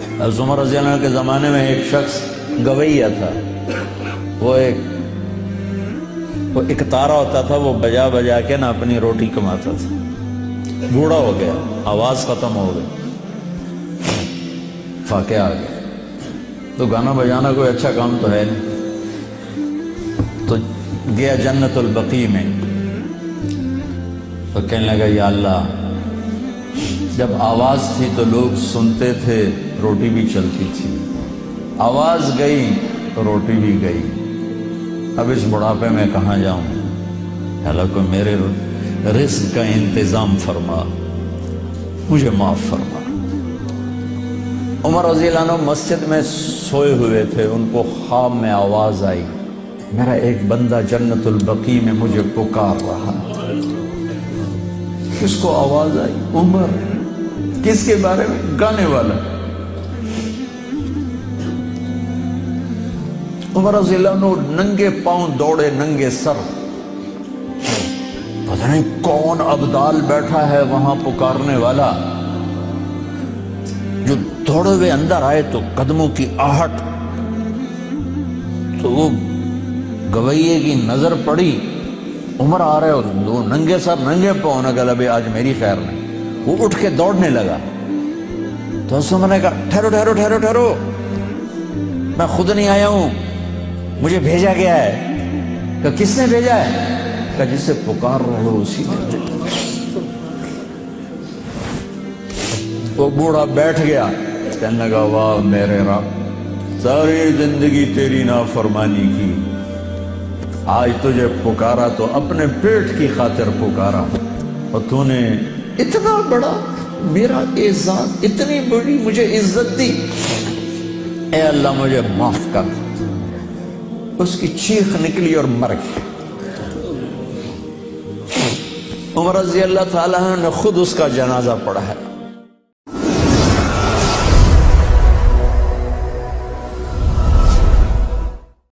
حضرت عمر رضی اللہ عنہ کے زمانے میں ایک شخص گویہ تھا، وہ ایک تارا ہوتا تھا، وہ بجا بجا کے نا اپنی روٹی کماتا تھا. بوڑھا ہو گیا، آواز ختم ہو گئی، فاقے آ گیا. تو گانا بجانا کوئی اچھا کام تو ہے نہیں، تو گیا جنت البقیع میں. تو کہنے لگا یا اللہ، جب آواز تھی تو لوگ سنتے تھے، روٹی بھی چلتی تھی، آواز گئی تو روٹی بھی گئی، اب اس بڑھاپے میں کہاں جاؤں؟ اللہ کو میرے رزق کا انتظام فرما، مجھے معاف فرما. عمر رضی اللہ عنہ مسجد میں سوئے ہوئے تھے، ان کو خواب میں آواز آئی، میرا ایک بندہ جنت البقیع میں مجھے پکار رہا. کس کو آواز آئی؟ عمر. کس کے بارے میں؟ گانے والا. عمر رضی اللہ عنہ ننگے پاؤں دوڑے، ننگے سر. پتہ نہیں کون ابدال بیٹھا ہے وہاں پکارنے والا. جو دوڑے ہوئے اندر آئے تو قدموں کی آہٹ، تو وہ گویے کی نظر پڑی، عمر آ رہے اور دو ننگے سر ننگے پاؤں. نے کہا ابھی آج میری خیر نہیں. وہ اٹھ کے دوڑنے لگا تو اس نے کہا ٹھہرو ٹھہرو ٹھہرو ٹھہرو، میں خود نہیں آیا ہوں، مجھے بھیجا گیا ہے. کہ کس نے بھیجا ہے؟ کہ جس سے پکار رہے ہو اسی نے. وہ بوڑھا بیٹھ گیا، کہنے لگا واہ میرے رب، ساری زندگی تیری نافرمانی کی، آج تجھے پکارا تو اپنے پیٹ کی خاطر پکارا، اور تو نے اتنا بڑا میرا اعزاز، اتنی بڑی مجھے عزت دی، اے اللہ مجھے معاف کر. اس کی چیخ نکلی اور مر گئی. عمر رضی اللہ تعالیٰ نے خود اس کا جنازہ پڑھا ہے.